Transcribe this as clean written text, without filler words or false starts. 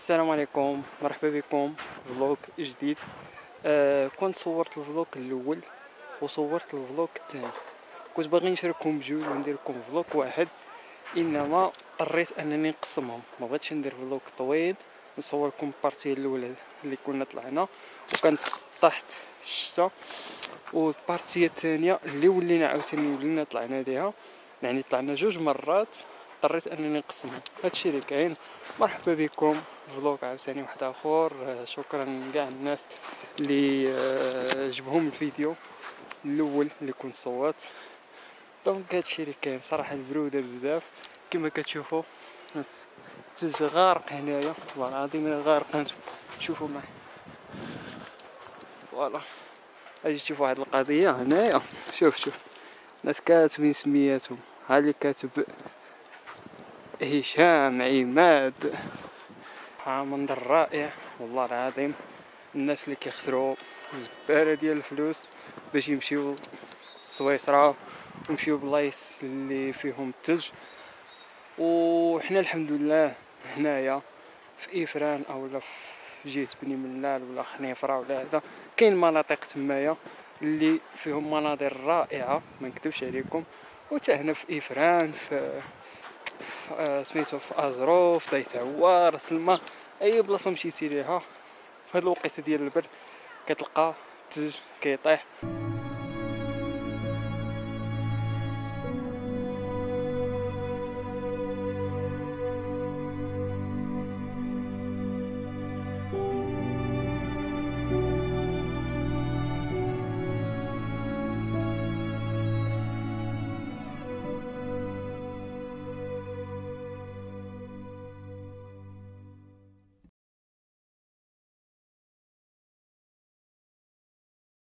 السلام عليكم، مرحبا بكم في فلوق جديد. كنت صورت الفلوق الاول وصورت الفلوق الثاني. كنت باغي نشارككم بجوج وندير لكم فلوق واحد، انما اضطريت انني نقسمهم. ما بغيتش ندير فلوق طويل نصور لكم البارتي الاولى اللي كنا طلعنا وكانت تحت الشتا، والبارتيه الثانيه اللي ولينا طلعنا ليها، يعني طلعنا جوج مرات. اضطريت انني نقسمهم، هادشي اللي كاين. مرحبا بكم في فلوق عاوتاني واحد اخر. شكرا لكاع الناس اللي عجبهم الفيديو الاول اللي كنت صورت. دونك هادشي اللي كاين. صراحه البروده بزاف كما كتشوفوا، الثلج غارق هنايا، والله العظيم الا غارق. هانتوما شوفوا معايا، فوالا. اجي تشوف واحد القضيه هنايا. شوف الناس كاتبين سمياتهم. ها اللي كاتب هشام عماد. منظر رائع والله العظيم. الناس اللي كيخسروا زبالة ديال الفلوس باش يمشيو سويسرا ويمشيو بلايص اللي فيهم الثلج، وحنا الحمد لله هنايا في إفران اولا في جهة بني ملال ولا خنيفرة ولا هذا كاين مناطق تمايا اللي فيهم مناظر رائعة ما نكذبش عليكم. وتا هنا في إفران، في سميتو في ازرو، في ضيت عوار، راس الماء، اي بلاصه مشيتي ليها في هاد الوقيته ديال البرد كتلقى الثلج كيطيح.